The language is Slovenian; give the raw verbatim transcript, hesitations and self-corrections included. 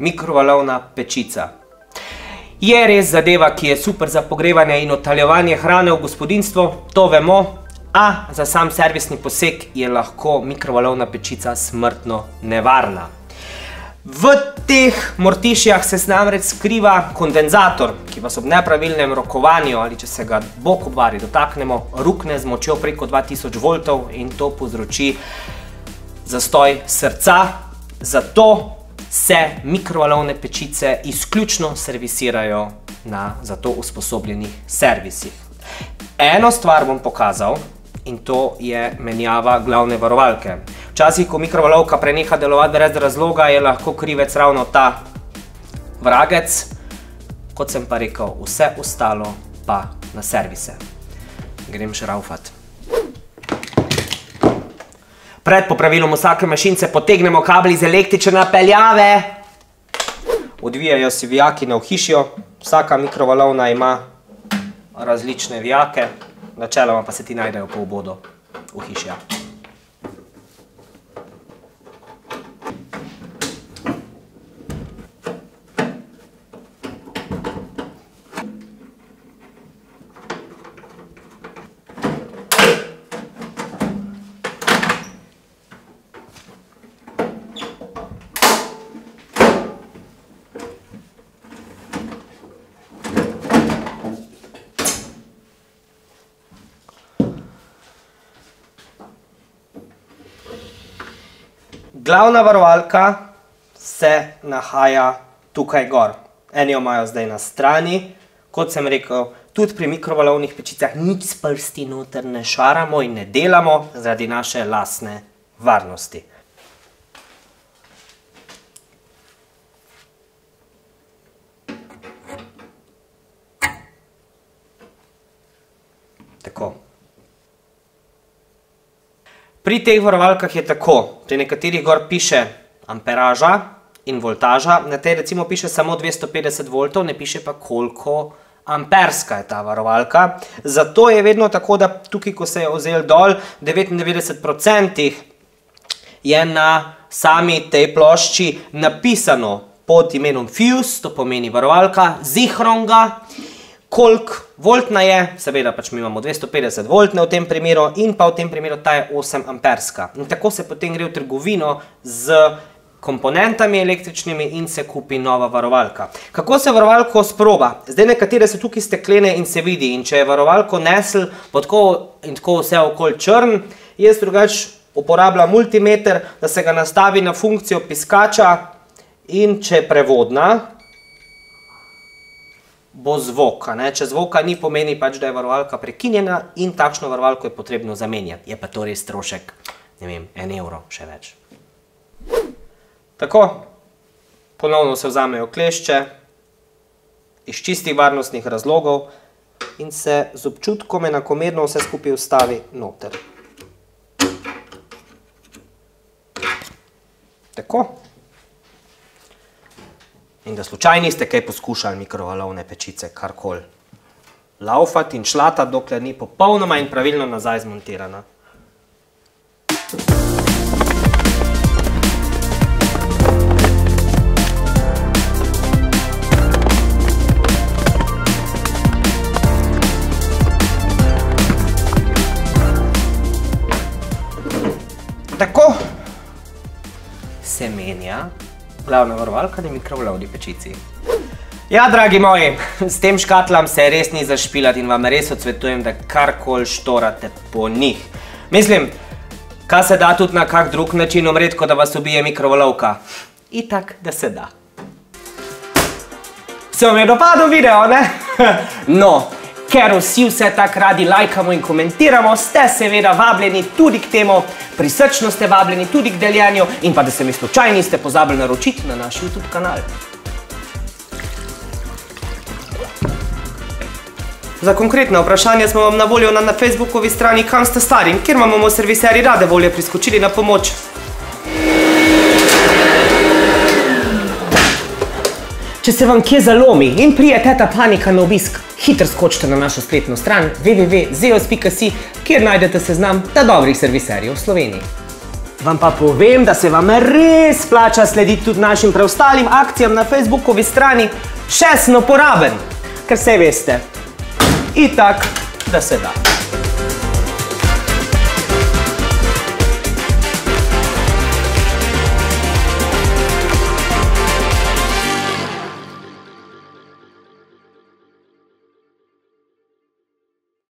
mikrovalovna pečica. Je res zadeva, ki je super za pogrevanje in odtaljevanje hrane v gospodinjstvu, to vemo, a za sam servisni poseg je lahko mikrovalovna pečica smrtno nevarna. V teh mortišjah se namreč skriva kondenzator, ki vas ob nepravilnem rokovanju ali če se ga bog obvari dotaknemo, rukne z močjo preko dva tisoč voltov in to povzroči zastoj srca. Zato se mikrovalovne pečice izključno servisirajo na za to usposobljenih servisih. Eno stvar bom pokazal in to je menjava glavne varovalke. Včasih, ko mikrovalovka preneha delovati brez razloga, je lahko krivec ravno ta vragec. Kot sem pa rekel, vse ostalo pa na servise. Grem šraufat. Pred popravilom vsake mašince potegnemo kabel iz električne napeljave. Odvijajo si vijaki na ohišju. Vsaka mikrovalovna ima različne vijake. Načeloma pa se ti najdejo po obodu ohišja. Glavna varovalka se nahaja tukaj gor. Eni jo imajo zdaj na strani. Kot sem rekel, tudi pri mikrovalovnih pečicah nič s prsti noter ne šaramo in ne delamo zaradi naše lastne varnosti. Tako. Pri teh varovalkah je tako, pri nekaterih gor piše amperaža in voltaža, na tej recimo piše samo dvesto petdeset voltov, ne piše pa koliko amperska je ta varovalka. Zato je vedno tako, da tukaj, ko se je vzel dol, devetindevetdeset procentov je na sami tej plošči napisano pod imenom fuse, to pomeni varovalka, zihronga, koliko voltna je, seveda pač mi imamo dvesto petdeset voltne v tem primeru in pa v tem primeru ta je osem amperska. In tako se potem gre v trgovino z komponentami električnimi in se kupi nova varovalka. Kako se varovalko sproba? Zdaj nekatere so tukaj steklene in se vidi in če je varovalko nesel in tako vse okoli črn, jaz drugač uporabljam multimeter, da se ga nastavi na funkcijo piskača in če je prevodna, bo zvok. Če zvoka ni, pomeni pač, da je varovalka prekinjena in takšno varovalko je potrebno zamenjati. Je pa to res strošek, ne vem, en evro, še več. Tako, ponovno se vzamejo klešče iz čistih varnostnih razlogov in se z občutkom enakomerno vse skupaj vstavi noter. Tako. In da slučaj niste kaj poskušali mikrovalovne pečice, karkoli laufati in šlatati, dokler ni popolnoma in pravilno nazaj zmontirana. Tako se menja glavna varovalka na mikrovalovni pečici. Ja, dragi moji, s tem škatlam se res ni zašpilati in vam res odsvetujem, da karkoli štorate po njih. Mislim, kaj se da tudi na kak drug način umret, ko da vas ubije mikrovalovka? Itak, da se da. Se vam je dopadel video, ne? No, ker vsi vse tak radi lajkamo in komentiramo, ste seveda vabljeni tudi k temu, prisrčno ste vabljeni tudi k deljenju in pa da se mi slučaj niste pozabili naročiti na naš YouTube kanal. Za konkretna vprašanja smo vam na voljo na Facebookovi strani Kam ste stari, kjer vam bomo serviseri rade volje priskočili na pomoč. Če se vam kje zalomi in prije teta panika na obisk, hitro skočite na našo spletno stran w w w pika zeos pika si, kjer najdete seznam ta dobrih serviserjev v Sloveniji. Vam pa povem, da se vam res splača slediti tudi našim preostalim akcijam na Facebookovi strani Še sem uporaben, ker saj veste, itak, da se da.